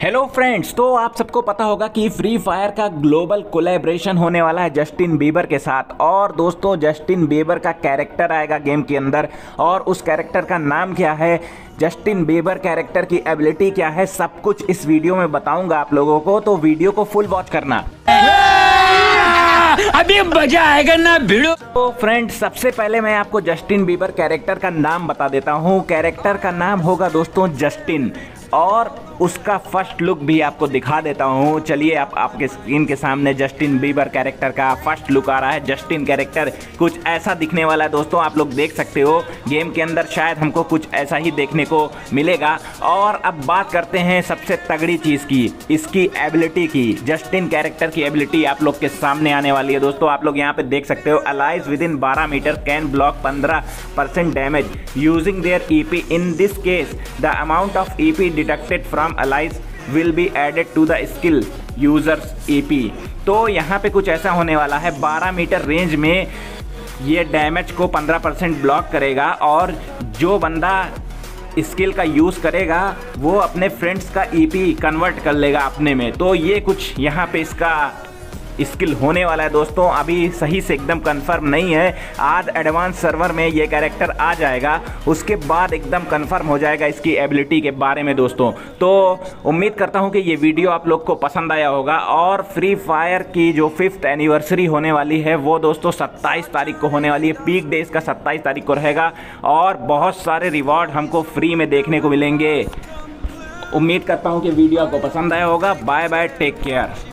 Hello friends, तो आप सबको पता होगा कि फ्री फायर का ग्लोबल कोलैबोरेशन होने वाला है जस्टिन बीबर के साथ। और दोस्तों, जस्टिन बीबर का कैरेक्टर आएगा गेम के अंदर और उस कैरेक्टर का नाम क्या है, जस्टिन बीबर कैरेक्टर की एबिलिटी क्या है, सब कुछ इस वीडियो में बताऊंगा आप लोगों को। तो वीडियो को फुल वॉच करना, अभी मजा आएगा ना भिड़ो। तो फ्रेंड्स, सबसे पहले मैं आपको जस्टिन बीबर कैरेक्टर का नाम बता देता हूँ। कैरेक्टर का नाम होगा दोस्तों जस्टिन, और उसका फर्स्ट लुक भी आपको दिखा देता हूँ। चलिए, आपके स्क्रीन के सामने जस्टिन बीबर कैरेक्टर का फर्स्ट लुक आ रहा है। जस्टिन कैरेक्टर कुछ ऐसा दिखने वाला है दोस्तों, आप लोग देख सकते हो। गेम के अंदर शायद हमको कुछ ऐसा ही देखने को मिलेगा। और अब बात करते हैं सबसे तगड़ी चीज़ की, इसकी एबिलिटी की। जस्टिन कैरेक्टर की एबिलिटी आप लोग के सामने आने वाली है दोस्तों। आप लोग यहाँ पे देख सकते हो, allies with in 12 meter can block 15% damage using their EP. In this case the amount of EP deducted from allies will be added to the skill users EP। तो यहाँ पे कुछ ऐसा होने वाला है, 12 मीटर रेंज में ये डैमेज को 15% ब्लॉक करेगा, और जो बंदा स्किल का यूज़ करेगा वो अपने फ्रेंड्स का EP कन्वर्ट कर लेगा अपने में। तो ये कुछ यहाँ पे इसका स्किल होने वाला है दोस्तों। अभी सही से एकदम कंफर्म नहीं है, आज एडवांस सर्वर में ये कैरेक्टर आ जाएगा, उसके बाद एकदम कंफर्म हो जाएगा इसकी एबिलिटी के बारे में दोस्तों। तो उम्मीद करता हूँ कि ये वीडियो आप लोग को पसंद आया होगा। और फ्री फायर की जो 5th एनिवर्सरी होने वाली है वो दोस्तों 27 तारीख को होने वाली है। पीक डे इसका 27 तारीख को रहेगा और बहुत सारे रिवॉर्ड हमको फ्री में देखने को मिलेंगे। उम्मीद करता हूँ कि वीडियो आपको पसंद आया होगा। Bye bye, take care.